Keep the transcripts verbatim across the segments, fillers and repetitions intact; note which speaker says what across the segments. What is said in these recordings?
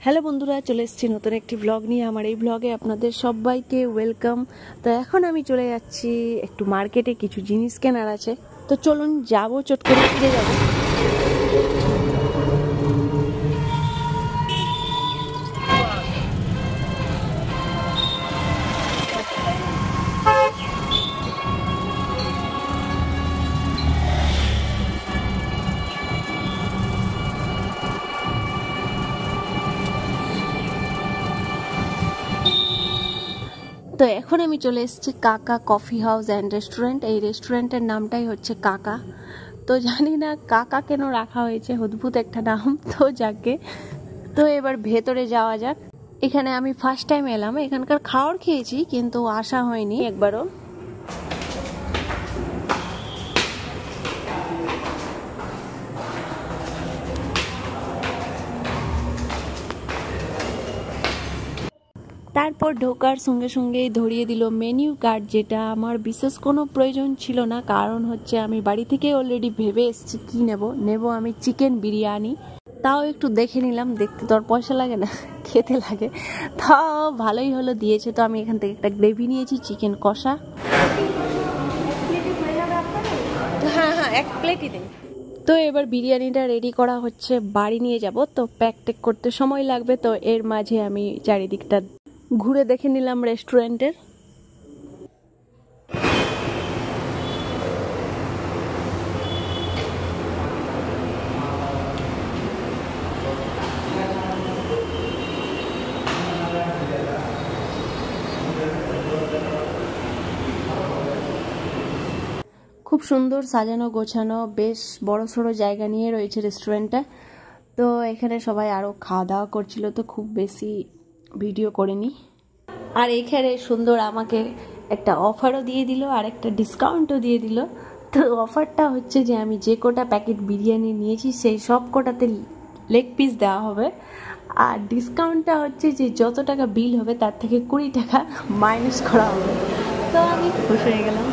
Speaker 1: Hello বন্ধুরা, চলে এসেছি নতুন একটি ব্লগ নিয়ে। আমার এই ব্লগে আপনাদের সবাইকে ওয়েলকাম। তো এখন আমি চলে যাচ্ছি একটু মার্কেটে, কিছু জিনিস কেনার আছে। তো চলুন যাবো, চট করে ফিরে যাবো। তো এখন আমি চলে এসেছি কাকা কফি হাউস অ্যান্ড রেস্টুরেন্ট। এই রেস্টুরেন্টের নামটাই হচ্ছে কাকা। তো জানি না কাকা কেন রাখা হয়েছে, অদ্ভুত একটা নাম। তো যাকে, তো এবার ভেতরে যাওয়া যাক। এখানে আমি ফার্স্ট টাইম এলাম, এখানকার খাওয়ার খেয়েছি কিন্তু আসা হয়নি একবারও। তারপর ঢোকার সঙ্গে সঙ্গেই ধরিয়ে দিল মেনু কার্ড, যেটা আমার বিশেষ কোনো প্রয়োজন ছিল না। কারণ হচ্ছে আমি বাড়ি থেকে অলরেডি ভেবে এসেছি কী নেব। নেব আমি চিকেন বিরিয়ানি, তাও একটু দেখে নিলাম। দেখতে তো আর পয়সা লাগে না, খেতে লাগে। তাও ভালোই হলো, দিয়েছে। তো আমি এখান থেকে একটা গ্রেভি নিয়েছি, চিকেন কষা। হ্যাঁ হ্যাঁ এক প্লেটই দিন। তো এবার বিরিয়ানিটা রেডি করা হচ্ছে, বাড়ি নিয়ে যাব। তো প্যাক টেক করতে সময় লাগবে। তো এর মাঝে আমি চারিদিকটা ঘুরে দেখে নিলাম রেস্টুরেন্টের। খুব সুন্দর সাজানো গোছানো, বেশ বড় সড়ো জায়গা নিয়ে রয়েছে রেস্টুরেন্টটা। তো এখানে সবাই আরও খাওয়া দাওয়া করছিল, তো খুব বেশি ভিডিও করিনি। আর এখানে সুন্দর আমাকে একটা অফারও দিয়ে দিল আর একটা ডিসকাউন্টও দিয়ে দিল। তো অফারটা হচ্ছে যে আমি যে কটা প্যাকেট বিরিয়ানি নিয়েছি সেই সব কটাতে লেগ পিস দেওয়া হবে। আর ডিসকাউন্টটা হচ্ছে যে যত টাকা বিল হবে তার থেকে কুড়ি টাকা মাইনাস করা হবে। তো আমি খুশ হয়ে গেলাম।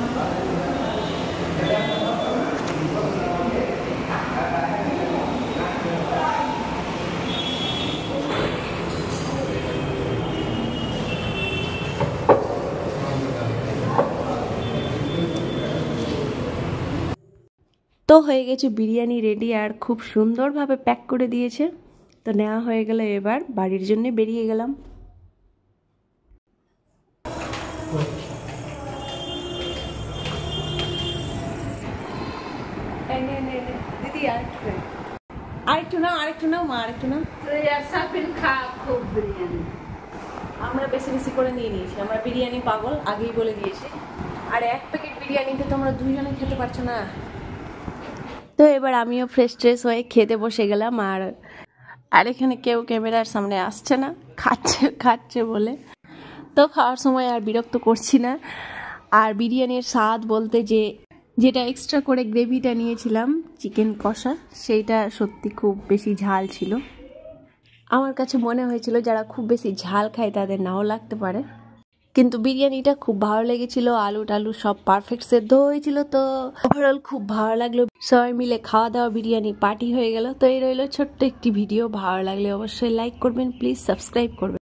Speaker 1: তো হয়ে গেছে বিরিয়ানি রেডি, আর খুব সুন্দরভাবে প্যাক করে দিয়েছে। তো নেওয়া হয়ে গেল, এবার বাড়ির জন্য বেরিয়ে গেলাম। দিদি আরেকটু নাও, আরেকটু নাও মা, আরেকটু নাও। আমরা বেশি বেশি করে নিয়ে নিয়েছি, আমরা বিরিয়ানি পাগল, আগেই বলে দিয়েছি। আর এক প্যাকেট বিরিয়ানিতে তোমরা দুইজনে খেতে পারছো না। তো এবার আমিও ফ্রেশ ট্রেশ হয়ে খেতে বসে গেলাম। আর আর এখানে কেউ ক্যামেরার সামনে আসছে না, খাচ্ছে খাচ্ছে বলে। তো খাওয়ার সময় আর বিরক্ত করছি না। আর বিরিয়ানির স্বাদ বলতে যে যেটা এক্সট্রা করে গ্রেভিটা নিয়েছিলাম চিকেন কষা, সেইটা সত্যি খুব বেশি ঝাল ছিল। আমার কাছে মনে হয়েছিল যারা খুব বেশি ঝাল খায় তাদের নাও লাগতে পারে, কিন্তু বিরিয়ানিটা খুব ভালো লেগেছিল। আলু টালু সব পারফেক্ট সেদ্ধ হয়েছিল। তো ওভারঅল খুব ভালো লাগলো। সবাই মিলে খাওয়া দাওয়া বিরিয়ানি পার্টি হয়ে গেল। তো এই রইল ছোট্ট একটি ভিডিও। ভালো লাগলে অবশ্যই লাইক করবেন, প্লিজ সাবস্ক্রাইব করবেন।